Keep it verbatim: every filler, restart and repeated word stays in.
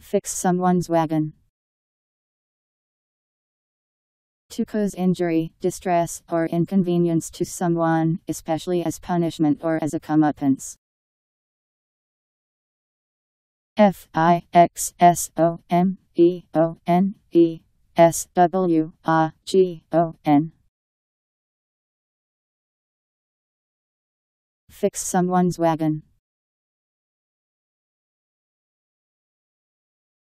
Fix someone's wagon. To cause injury, distress, or inconvenience to someone, especially as punishment or as a comeuppance. F I X S O M E O N E S W A G O N. Fix someone's wagon.